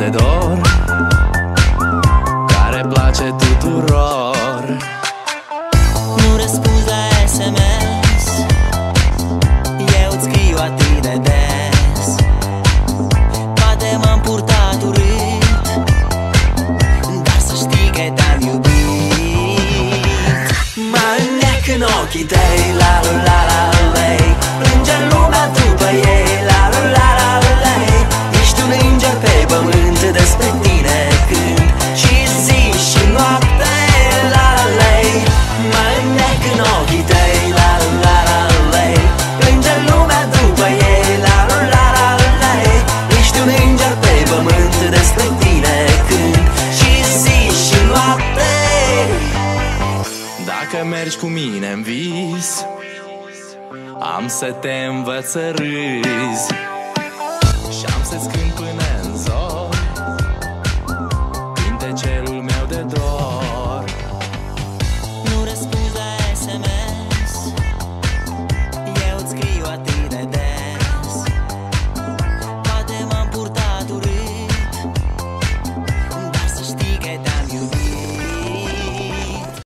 de dor care place tuturor. Nu răspunzi la SMS, eu îți scriu atât de des. Poate m-am purtat urât, dar să știi că te-am iubit. Mă înnec în ochii tăi, la la la la lei. Plânge lumea după ei, la la la la lei. Ești un înger pe pământ, despre tine cânt și zi și noapte, la la lei. Mă înnec în ochii tăi, la la la lei. Plânge lumea după ei, la la la la lei. Ești un înger pe pământ, despre tine cânt și zi și noapte. Dacă mergi cu mine în vis, am să te învăț să râzi și am să-ți cânt până